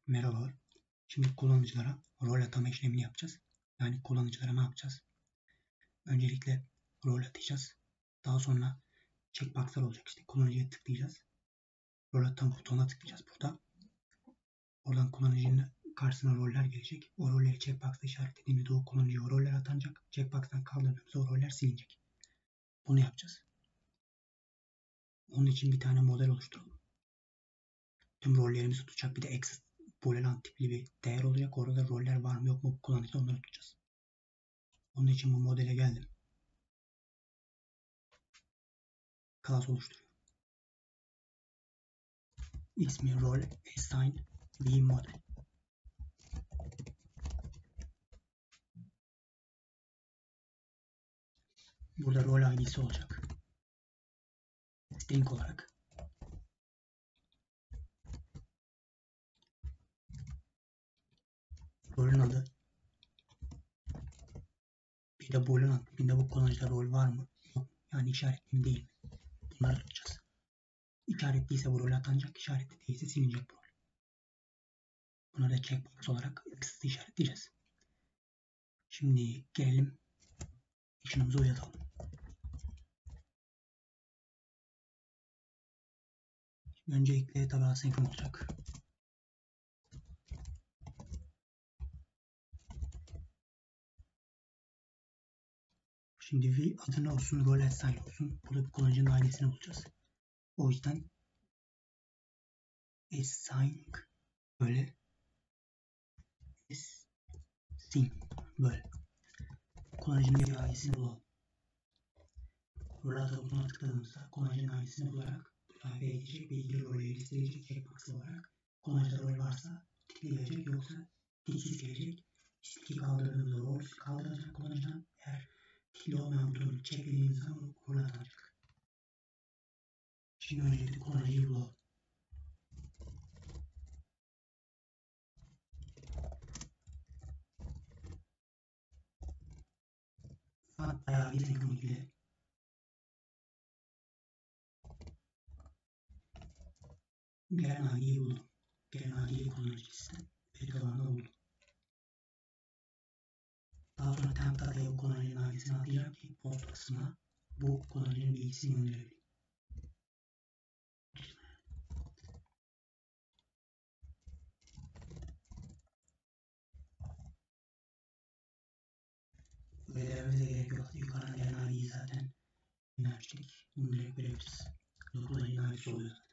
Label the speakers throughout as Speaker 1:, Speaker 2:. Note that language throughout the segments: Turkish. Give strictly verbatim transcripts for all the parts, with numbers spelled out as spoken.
Speaker 1: Merhabalar. Şimdi kullanıcılara rol atama işlemini yapacağız. Yani kullanıcılara ne yapacağız? Öncelikle rol atayacağız. Daha sonra checkbox'lar olacak. İşte kullanıcıya tıklayacağız. Rol atama butonuna tıklayacağız burada. Oradan kullanıcının karşısına roller gelecek. O rolleri checkbox'ta işaretlediğimizde o kullanıcıya o roller atanacak. Checkbox'tan kaldırdığımızda o roller silinecek. Bunu yapacağız. Onun için bir tane model oluşturalım. Tüm rollerimizi tutacak. Bir de access boolean tipli bir değer olacak. Orada roller var mı yok mu bu kullanıcıda onları tutacağız. Onun için bu modele geldim. Class oluşturuyorum. İsmi rol assign v model. Burada rol I D'si olacak. String olarak. Rolün adı. Bir de boolean adında bu kullanıcıda rol var mı? Yok. Yani işaretli mi değil mi? Bunları tutacağız. İşaretliyse bu rol atanacak, işaretli değilse silinecek bu rol. Bunları da checkbox olarak kısıtlı işaretleyeceğiz. Şimdi gelelim işimizi uyatalım. Öncelikle tabi asenkron olacak. Şimdi v adı ne olsun, rol assign olsun. Burada bir kullanıcının ailesini bulacağız. O yüzden assign böyle assign böyle. Kullanıcının ailesini bulalım. Rol atıma tıkladığımızda kullanıcının ailesini bularak ilave edecek ve ilgili rolleri listeleyici checkbox olarak kullanıcıda rol varsa tıklayacak, yoksa tiksiz gelecek. Tiki kaldırdığımızda rol kaldıracak kullanıcıdan. Eğer tikli olmayan butonu çeklediğimiz zaman rol atanacak. Şimdi öncelikle kullanıcıyı bulalım. Fakat bayağı bir senkronik ile gelen I D'yi buldum. Gelen I D'yi kullanıcı sistem. Veri tabanında buldum. Daha sonra temp data'ya bu kullanıcının I D'sini atayacağım ki post kısmına bu kullanıcının bilgisini gönderebileyim. Ödelememize gerek yok. Yukarıdan gelen I D'yi zaten önermiştik. Bunu direkt verebiliriz. Bu kullanıcının I D'si oluyor zaten.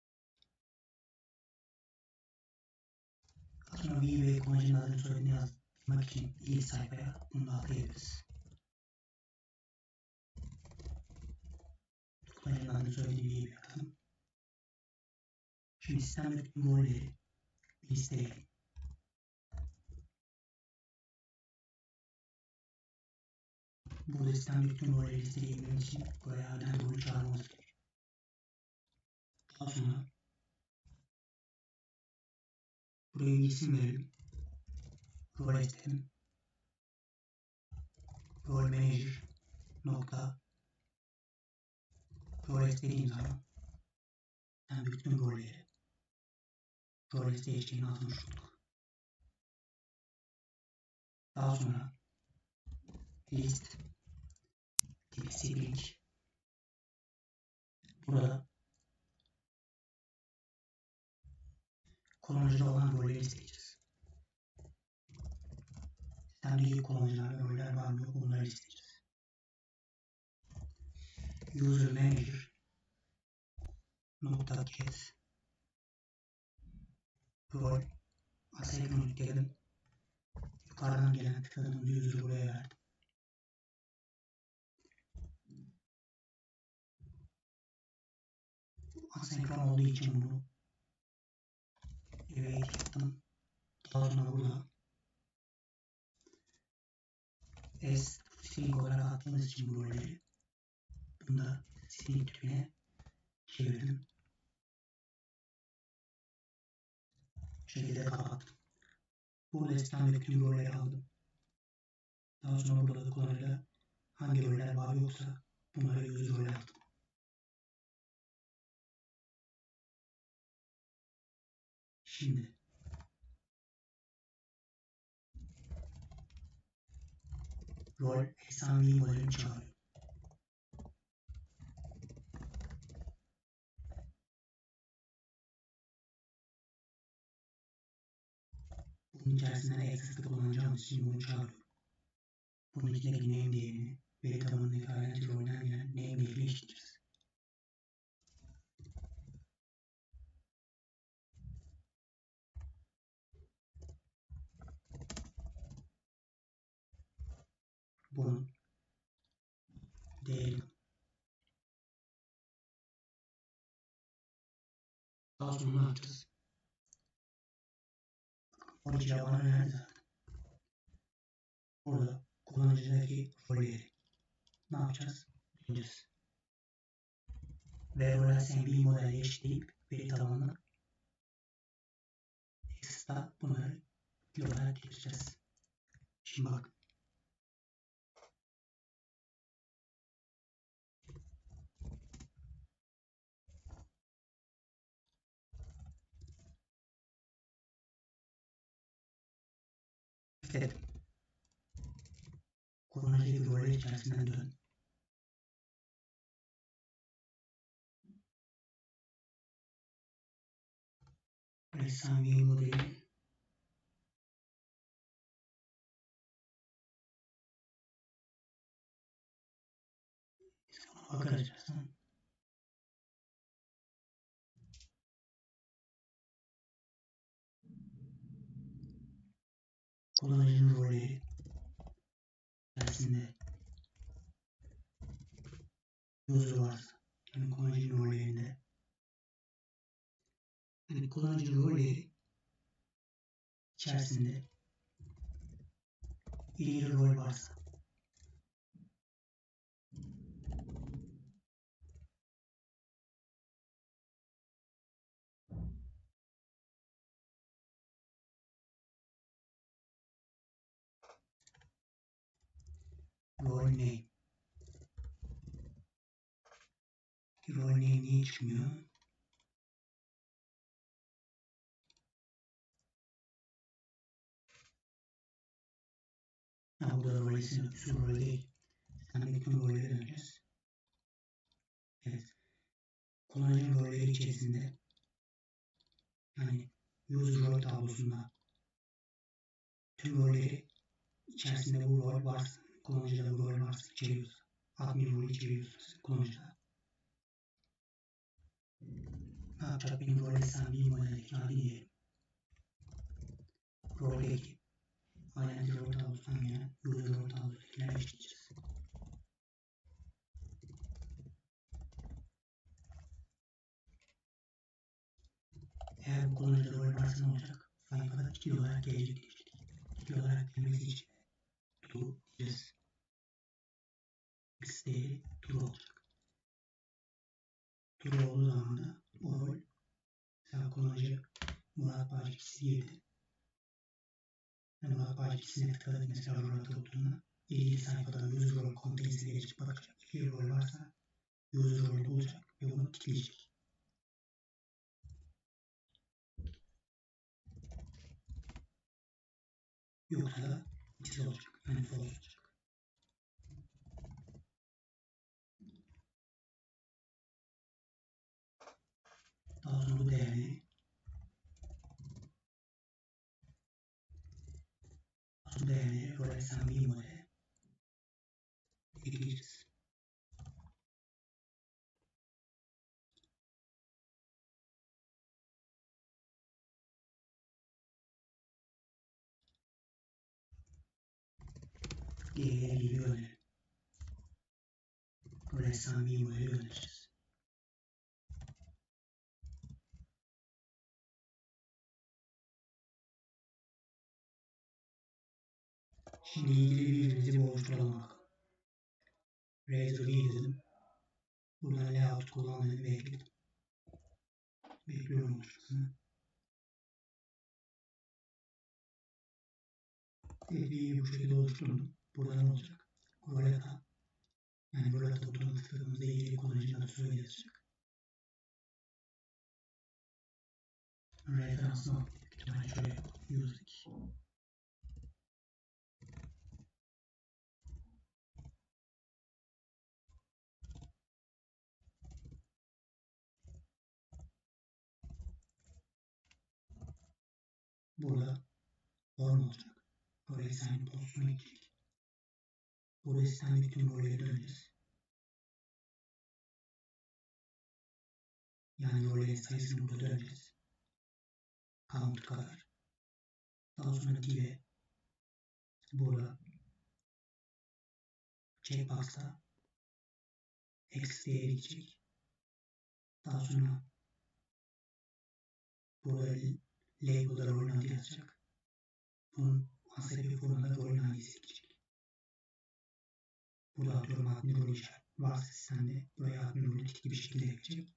Speaker 1: Sonra V ve kullanıcının adını soyadını yazmak için ilk sayfaya bunu da atayabiliriz. Kullanıcının adını soyadını V'ye atalım. Şimdi sistemdeki tüm rolleri listeleyelim. Burada sistemdeki tüm rolleri listeleyebilmemiz için buraya aden rolü çağırmamız gerekiyor. Daha sonra buraya bir isim verelim. Rol istedim. Rol manager nokta rol istediğim zaman yani bütün rolleri rol isteyeceğini atmış olduk. Daha sonra list tipi string. Burada kullanıcıda olan rolleri isteyeceğiz. Sistemdeki kullanıcılarda roller var mı yok onları isteyeceğiz. User manager nokta get rol asenkronik dedim. Yukarıdan gelen tıkladığımız user'ı buraya verdim. Asenkron olduğu için bunu evet yaptım. Daha sonra burada s string olarak attığımız için bu rolleri bunu da string tipine çevirdim. Bu şekilde kapattım. Burada sistemdeki tüm rolleri aldım. Daha sonra burada da kullanıcıda hangi roller var yoksa bunları user role aldım. Şimdi rol S M V modelini çağırıyor. Bunun içerisinde access'te kullanacağımız için bunu çağırıyor. Bunun içindeki name değerini veri tabanındaki identity rolden gelen name değeriyle eşitleriz. Bunun değeri daha sonra ne yapacağız? Oraya bana önerdi zaten. Burada kullanıcıdaki rolleri ne yapacağız? Bileceğiz. Ve rol S M V modeli eşitleyip veri tabanına Access'ta bunları bir olarak geçeceğiz. Şimdi bak. Evet. Kullanıcıdaki roller içerisinden dön. S M V modeli bakarız. Kullanıcının rolleri içerisinde user varsa, yani kullanıcının rollerinde, yani kullanıcının rolleri içerisinde ilgili rol varsa, rol name. Rol name niye çıkmıyor? Ha, burada rol isim, üstü rol değil. Sendeki tüm rolleri döneceğiz. Evet. Kullanıcının rolleri içerisinde, yani user rol tablosunda tüm rolleri içerisinde bu rol varsa, kullanıcıda bu rol varsa içeriyorsa, admin rolü içeriyorsa kullanıcıda. Ne yapacak? Benim rol S M V modeldeki admin diyelim. Roldeki identity rol tablosundan gelen user rol tablosundakilerle eşitleyeceğiz. Eğer bu kullanıcıda rol varsa ne olacak? Sayfada ikili olarak gelecek diyecek. İkili olarak gelmesi için true diyeceğiz. X değeri true olacak. True olduğu zaman da o rol, mesela kullanıcı Murat Bağcı ikisi girdi. Yani Murat Bağcı ikisine tıkladık mesela rol atılduğunda ilgili sayfadan user rol conteksine geçip bakacak. İkili rol varsa user rolü bulacak ve bunu tıklayacak. Yoksa da ikisi olacak. Yani false olacak. Daha sonra bu değerleri bu değerleri rol S M V modele ekleyeceğiz. Geriye gibi önerim. Rol S M V modeli önereceğiz. Şimdi ilgili birbirimizi bir oluşturalım bakalım. Razor V dedim. Buradan layout kullanmayı bekledim. Bekliyorum oluşmasını. Ekliyi bu şekilde oluşturdum. Burada ne olacak? Rol ata. Yani rol ata butonuna tıkladığımızda ilgili kullanıcının adı soyadı yazacak. Referansına baktık. İhtimalle şöyle yapalım. User iki. Burada form olacak. Rol assign pozisyonuna girecek. Burada sistemdeki tüm rolleri döneceğiz. Yani rollerin sayısını burada döneceğiz. Count kadar. Daha sonra dive burada checkbox'ta x değeri gidecek. Daha sonra burada label'da rolün adı yazacak. Bunun asabi formunda rolün adresi gidecek. Burada atıyorum admin rolü işaret varsa sistemde buraya admin rolü tikli bir şekilde gelecek.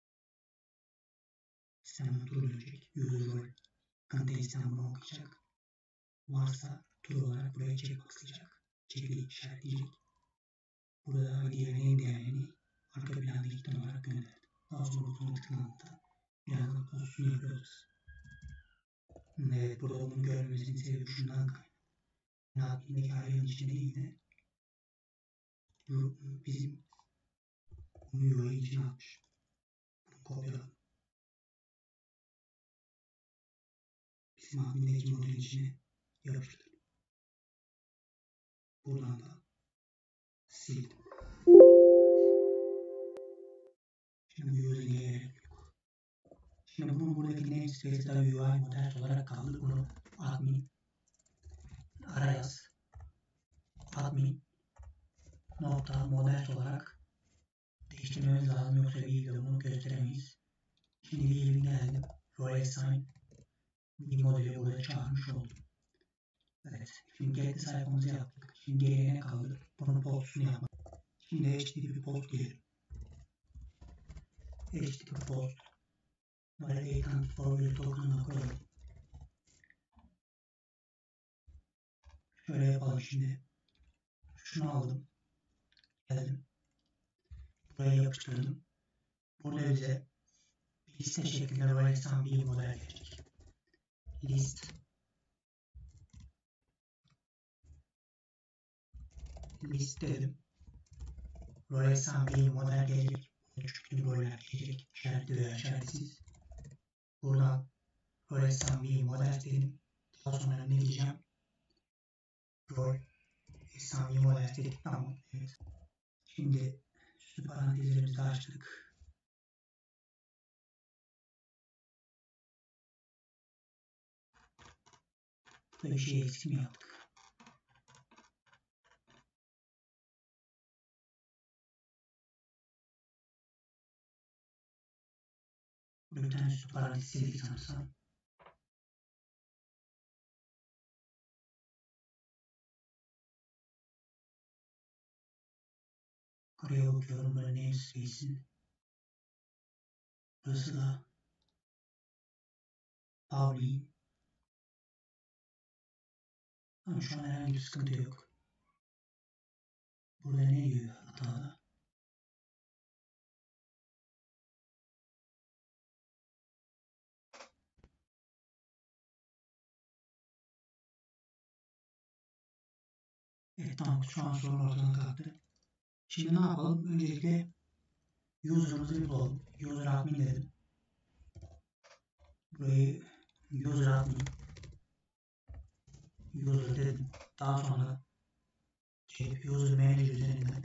Speaker 1: Sistem true dönecek. User rol contain'den bunu okuyacak. Varsa true olarak buraya checkboxlayacak. Check'i işaretleyecek. Burada diğer name değerlerini arka planda ilkten olarak gönderdi. Daha sonra butona tıklandığında birazdan pozisyonu yapıyoruz. Evet, burada bunu görmemizin sebebi şundan kaynaklı. Admin'deki arayın içinde değil de bizim bunu U I içine atmış. Bunu kopyaladım. Bizim admin'deki model içine yapıştırdım. Buradan da sildim. Şimdi bu user'e gerek yok. Şimdi bunun buradaki namespace'e tabi U I model olarak kaldı. Bunu admin arayaz admin nokta model olarak değiştirmemiz lazım, yoksa videoda bunu gösteremeyiz. Şimdi bir geldim. Role assign bir modeli burada çağırmış oldum. Evet. Şimdi get sayfamızı yaptık. Şimdi geriye ne kaldı? Bunun postunu yapmak. Şimdi H T T P post diyelim. H T T P post validate forward token'ına koyalım. Şöyle yapalım şimdi. Şunu aldım. Geldim. Buraya yapıştırdım. Burada bize bir liste şeklinde role assign bir model gelecek. List list dedim. Role assign bir model gelecek. Küçük roller gelecek. İşaretli veya işaretsiz. Buradan role assign bir model dedim. Daha sonra ne diyeceğim? Role assign bir model dedik. Tamam. Evet. Şimdi süslü parantezlerimizi açtık. Burada bir şey eksik mi yaptık? Burada bir tane süslü parantez sildik sanırsam. Buraya bakıyorum. Burada namespace'in. Burası da public. Ama şu an herhangi bir sıkıntı yok. Burada ne diyor hatada? Evet, tamam, şu an sorun ortadan kalktı. Şimdi ne yapalım? Öncelikle user'ımızı bir bulalım. User admin dedim. Burayı user admin user dedim. Daha sonra şey, user manager üzerinden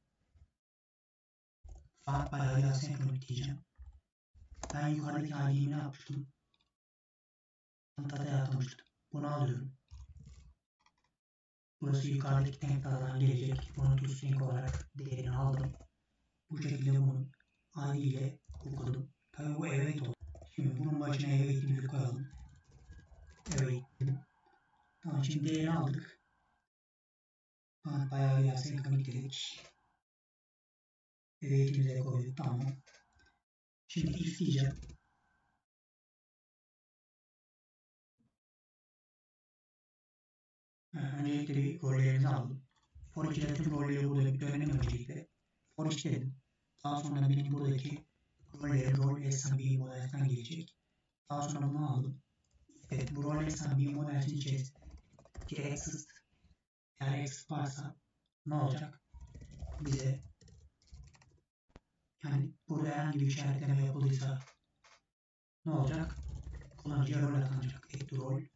Speaker 1: fark bayağı bir asenkronik diyeceğim. Ben yukarıdaki I D'mi ne yapmıştım? Data'ya atamıştım. Bunu alıyorum. Burası yukarıdaki template'dan gelecek. Bunu toString olarak değerini aldım. Bu şekilde bunun I D ile okudum. Tabii bu await oldu. Şimdi bunun başına await'imizi koyalım. Await dedim. Tamam, şimdi değerini aldık. Ha, bayağı bir asenkronik dedik. Await'imize koyduk. Tamam. Şimdi if diyeceğim. Öncelikle bir rollerimizi aldım. For içinde tüm rolleri burada bir dönelim öncelikle. For iç dedim. Daha sonra benim buradaki rolleri rol S B modelden gelecek. Daha sonra bunu aldım. Evet, bu rol S B modelin içerisinde ki exist eğer exist varsa ne olacak? Bize yani burada herhangi bir işaretleme yapıldıysa ne olacak? kullanıcıya rol atanacak. Add to role.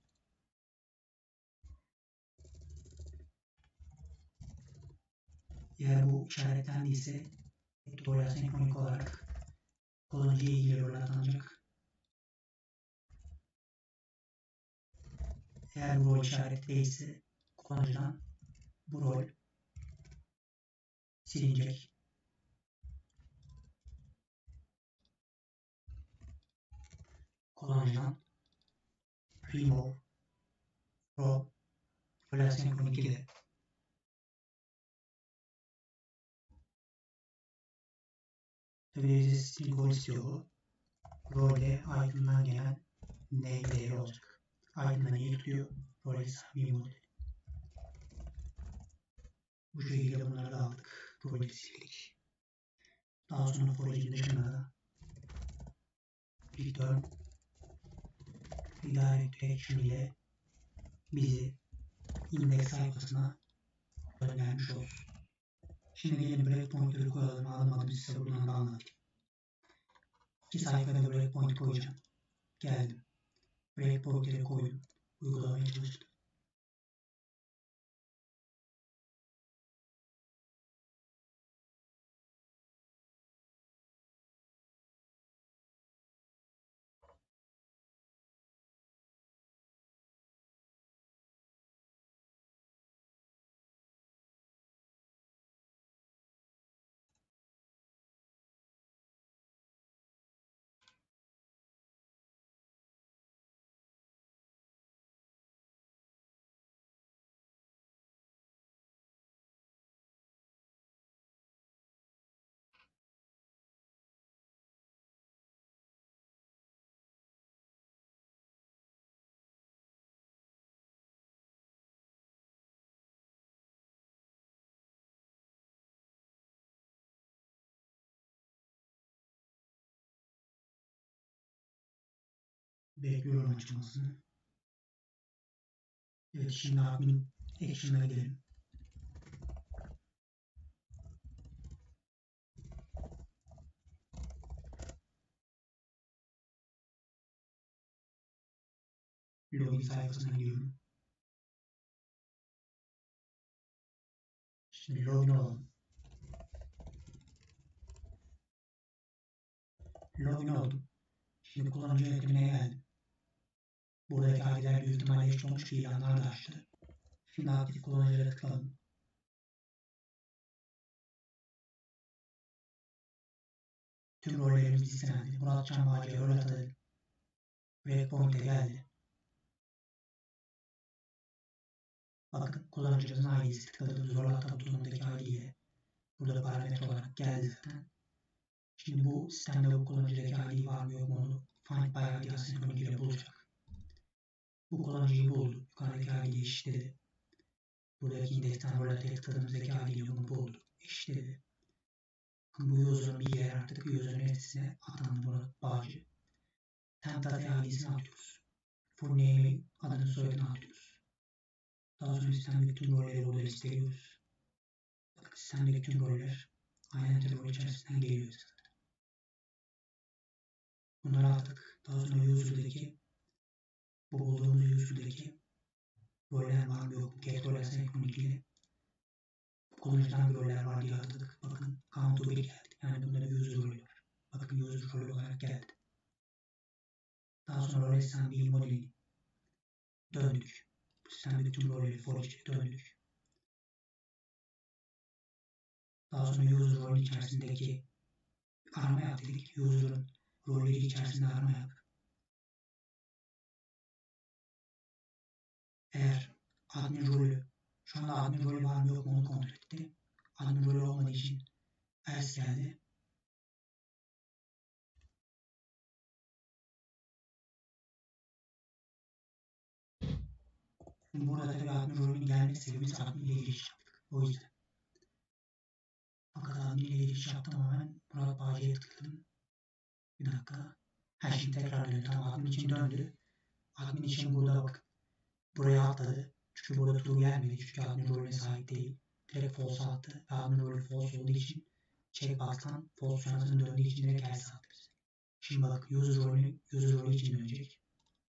Speaker 1: Eğer bu işaretlendiyse add to role asenkronik olarak kullanıcıya ilgili rol atanacak. Eğer bu rol işareti değilse kullanıcıdan bu rol silinecek. Kullanıcıdan remove from rol asenkronik ile tabii string rol istiyor bu. Rolde item'dan gelen name değeri olacak. Item'dan iyi tutuyor. Rol hesabı modeli. Bu şekilde bunları da aldık. Rolü sildik. Daha sonra forage'in dışında da return redirect action ile bizi index sayfasına göndermiş olsun. Şimdi gelin breakpoint'leri koyalım. Adım adım size buradan da anlatayım. İki sayfada breakpoint koyacağım. Geldim. Breakpoint'leri koydum. Uygulamaya çalıştım. Bekliyorum açılmasını. Evet, şimdi admin action'a gidelim. Login sayfasına giriyorum. Şimdi login olalım. Login oldum. Şimdi kullanıcı yönetimine geldim. Buradaki I D'ler büyük ihtimalle eşit olmuş ilanlar da açtı. Şimdi aktif kullanıcılara tıkladım. Tüm rollerimiz listendi. Murat Can Bağcı'ya rol atadı. Breakpoint'e geldi. Bakın kullanıcımızın I D'si tıkladığımız rol ata butonundaki I D ile burada parametre olarak geldi zaten. Şimdi bu sistemde bu kullanıcıdaki I D var mı yok mu onu find by I D asenkronik ile bulacak. Bu kullanıcıyı buldu. Yukarıdaki I D'yi eşitledi. Buradaki indeksten rol ataya tıkladığımızdaki I D'yi bunu buldu. Eşitledi. Bu user'ın bir yer artık user'ın nesnesine atandı Murat Bağcı. Template I D'sini atıyoruz. Full name'i adını soyadını atıyoruz. Daha sonra sistemdeki tüm rolleri burada listeliyoruz. Bakın sistemdeki tüm roller aynen rol içerisinden geliyor zaten. Bunları attık. Daha sonra user'daki bu bulduğumuz user'daki roller var mı yok mu? Get roller senkronik ile kullanıcıdan bir roller var diye atadık. Bakın count to bir geldi. Yani bunda bir user rolü var. Bakın user rolü olarak geldi. Daha sonra rol assembly modelini döndük. Sistemdeki tüm rolleri forage'e döndük. Daha sonra user rolü içerisindeki arama yap dedik. User'ın rolleri içerisinde arama yap. Eğer admin rolü, şu anda admin rolü var mı yok mu onu kontrol etti. Admin rolü olmadığı için else geldi. Şimdi burada tabii admin rolünün gelmesi sebebimiz admin ile giriş yaptık. O yüzden. Fakat admin ile giriş yaptım ama ben Murat Bağcı'ya tıkladım. Bir dakika. Her şey tekrar döndü. Tamam, admin için döndü. Admin için burada bak. Buraya atladı. Çünkü burada true gelmedi. Çünkü admin rolüne sahip değil. Direkt false attı. Admin rolü false olduğu için checkbox'tan false sonrasını döndüğü için direkt else attı. Şimdi bak user rolü, user rolü için dönecek.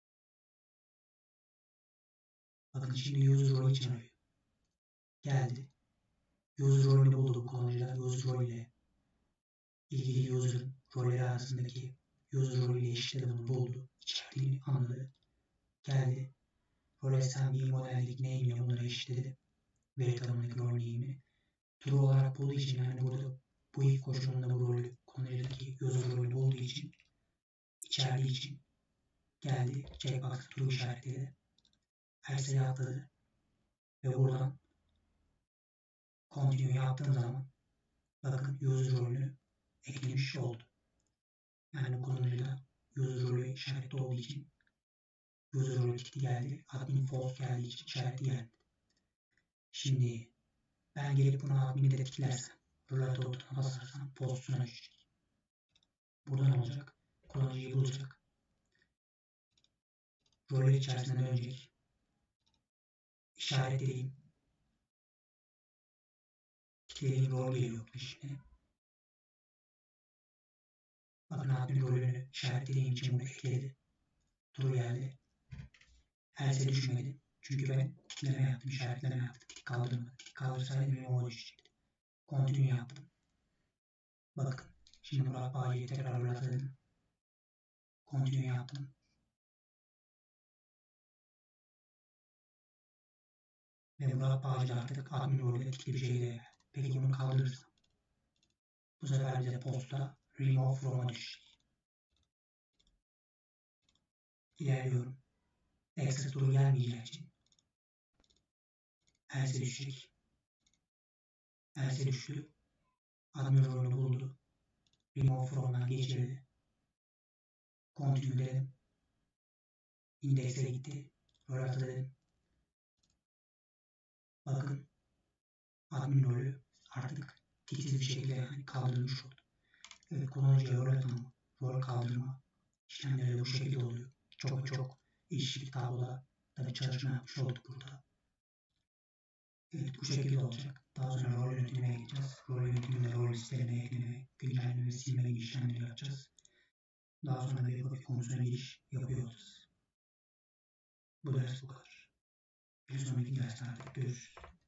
Speaker 1: Bakın şimdi user rol için arıyor. Geldi. User rolünü buldu bu kullanıcılar. User rol ile ilgili user'ın rolleri arasındaki user rol ile eşitledi, bunu buldu. İçerdiğini anladı. Geldi. Rol S M B modeldeki name ile bunları eşitledi. Veri tabanındaki rol name'i. True olarak bulduğu için, yani burada bu if koşulunda bu rolü, kullanıcıdaki user rolü bulduğu için, içerdiği için geldi. Checkbox true işaretledi. Else'ye atladı. Ve buradan continue yaptığım zaman bakın user rolünü eklemiş oldu. Yani bu kullanıcıda user rolü işaretli olduğu için user rolü tick'i geldi. Admin false geldiği için işareti geldi. Şimdi ben gelip bunu admin'i de tickersem, relate out'una basarsam postuna düşecek. Burada ne olacak? Kullanıcıyı bulacak. Roller içerisine dönecek. İşaretlediğim ticklediğim rol geliyor peşine. Bakın admin rolünü işaretlediğim için bunu ekledi. True geldi. Else düşmedi. Çünkü ben tickleme yaptım, işaretleme yaptım. Tick kaldırmadım. Tick kaldırsaydım remove düşecekti. Continue yaptım. Bakın. Şimdi Murat Bağcı'yı tekrar relate. Continue yaptım. Ve Murat Bağcı artık admin rolüyle tikli bir şey de. Peki bunu kaldırırsam, bu sefer bize posta remove from'a düşecek. İlerliyorum. Access true gelmeyeceği için else düşecek. Else düştü. Admin rolünü buldu. Remove from'dan geçirdi. Continue dedim. Index'e gitti. Relate dedim. Bakın admin rolü artık tiksiz bir şekilde yani kaldırılmış oldu. Evet, kullanıcıya rol atama, rol kaldırma işlemleri de bu şekilde oluyor. Çok ve çok eşitlik tabloda da bir çalışma yapmış olduk burada. Evet, bu şekilde olacak. Daha sonra rol yönetimine geçeceğiz. Rol yönetiminde rol listelerine ekleme, güncelleme ve silme gibi işlemleri yapacağız. Daha sonra bir web fonksiyona giriş yapıyor olacağız. Bu ders bu kadar. Bir sonraki derslerde görüşürüz.